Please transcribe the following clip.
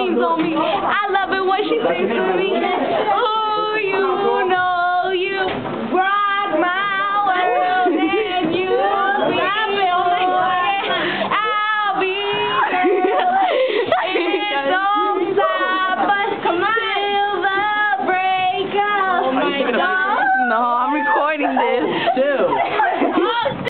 sings on me. I love it when she sings for me. Oh, you